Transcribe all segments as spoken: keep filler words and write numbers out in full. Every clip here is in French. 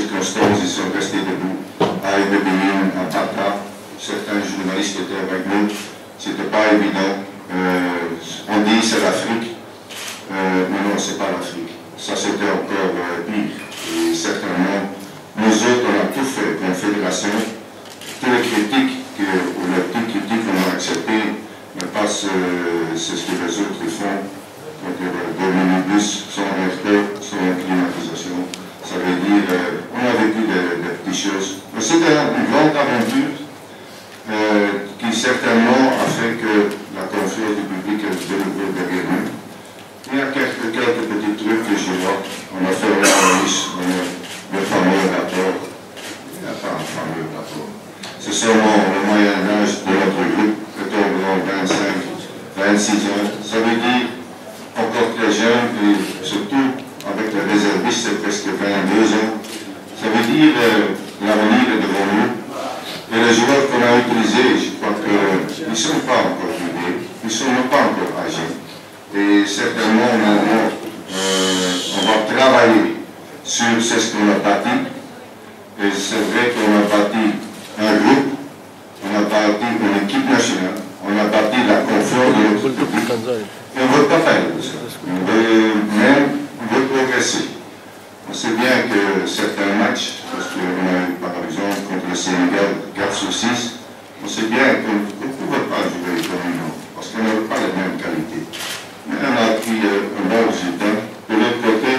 circonstances, ils sont restés debout à Medellín, à Bata. Certains journalistes qui étaient avec nous, c'était pas évident. Euh, on dit c'est l'Afrique, euh, mais non, c'est pas l'Afrique. Ça c'était encore euh, pire. Et certainement, nous autres, on a tout fait, Confédération, toutes les critiques, que, ou les petites critiques qu'on a acceptées, mais pas ce, ce que les autres font. Donc, des minibus sans air, sans climatisation. Ça veut dire, euh, on a vécu des, des petites choses. Mais c'était une grande aventure euh, qui certainement a fait que la confiance du public est de nouveau derrière nous. Il y a quelques, quelques petits trucs que je vois. On a fait la police, on a le fameux rapport. Il n'y a pas un fameux rapport. C'est seulement le moyen âge de notre groupe, est environ vingt-cinq, vingt-six ans. Ça veut dire encore très jeune, et surtout avec les réservistes, c'est presque vingt-deux ans. Ça veut dire euh, l'avenir est devant nous. Et les joueurs qu'on a utilisés, je crois qu'ils ne sont pas encore vivés, ils ne sont pas encore âgés. Et certainement, maintenant, euh, on va travailler sur ce qu'on a bâti. Et c'est vrai qu'on a bâti un groupe, on a bâti une équipe nationale, on a bâti la confiance de notre public. Et on ne veut pas faire de ça. On veut même on veut progresser. On sait bien que certains matchs, parce qu'on a eu par exemple contre le Sénégal quatre sur six, on sait bien qu'on ne pouvait pas jouer comme nous, parce qu'on n'avait pas les mêmes qualités. Mais on a pris euh, un bon résultat. De l'autre côté,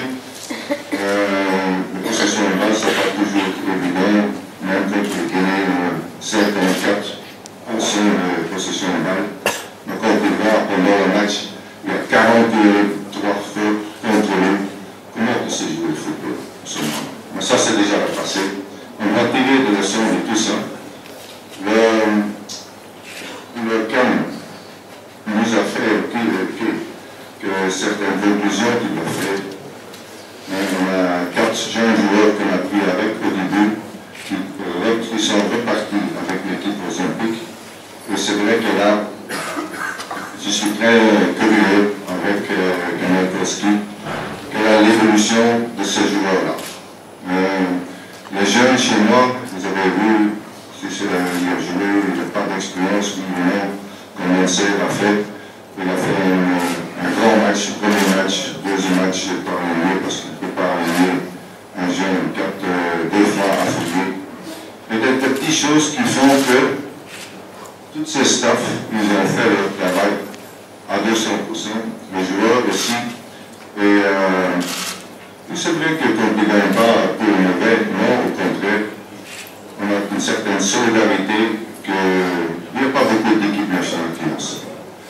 euh, la possession de balle, ça n'a pas toujours été évident, même contre le Guinée, cinquante-quatre pour cent de possession de balle. Donc on peut voir pendant le match, il y a quarante-trois fautes contre nous. Comment on sait jouer le football en ce moment? Mais ça, c'est déjà le passé. On va tirer des leçons de tout ça. Le, le C A M nous a fait que, que, que certaines conclusions qu'il a fait. Mais on a quatre jeunes joueurs qu'on a pris avec au début, qui, qui sont repartis avec l'équipe olympique. Et c'est vrai que là, je suis très curieux avec euh, Gamel Koski, quelle est l'évolution de ces joueurs-là. Euh, les jeunes chez moi, vous avez vu, si c'est il a joué, il n'a pas d'expérience, oui ou non, comme on sait, il a fait. Il a fait une, un grand match, premier match, deuxième match par aligné, parce qu'il ne peut pas aligner un jeune quatre, euh, deux fois affilié. Et des, des petites choses qui font que tous ces staffs, ils ont fait leur travail à deux cents pour cent, les joueurs aussi. Et euh, c'est vrai que qu'on ne gagne pas pour le mauvais, non, au contraire, on a une certaine solidarité qu'il n'y a pas beaucoup d'équipes nationales qui ont ça.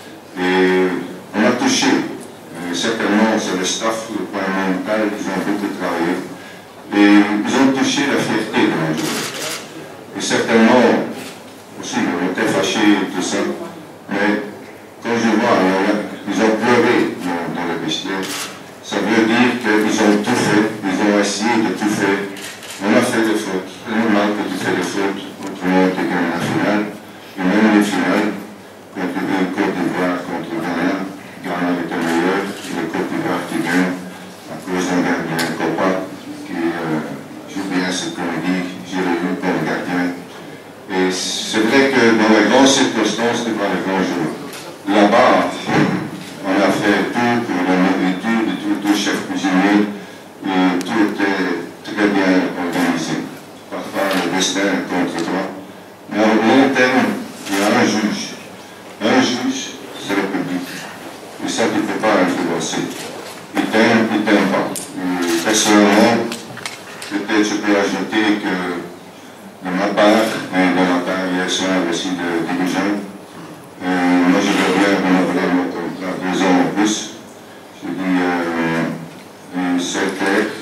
Et on a touché, et certainement c'est le staff, le point mental, ils ont beaucoup travaillé, et ils ont touché la fierté de nos joueurs. Et certainement, aussi, on était fâchés et tout ça, mais quand je vois, ils ont pleuré dans, dans le vestiaire, ça veut dire qu'ils ont tout fait, ils ont essayé de tout faire. On a fait des fautes, c'est normal que tu fais des fautes, autrement tu gagnes la finale, et même les finales, contre le Côte d'Ivoire, contre Ghana, Ghana était meilleur, le Côte d'Ivoire qui gagne, à cause d'un gardien, Copa, qui euh, joue bien ce qu'on dit, j'ai revu comme gardien. Et c'est vrai que dans les grandes circonstances, tu vois les grands jours. Là-bas, on a fait tout pour la nourriture, tout, tout chef cuisinier, et tout était très bien organisé. Parfois, le destin est contre toi. Mais au long terme, il y a un juge. Un juge, c'est le public. Et ça, tu ne peux pas influencer. Il t'aime, il ne t'aime pas. Et personnellement, peut-être je peux ajouter que de ma part, et de la part hier soir aussi de dirigeants, euh, moi je veux bien renouveler mon contrat deux ans en plus. Je dis, euh, c'est clair.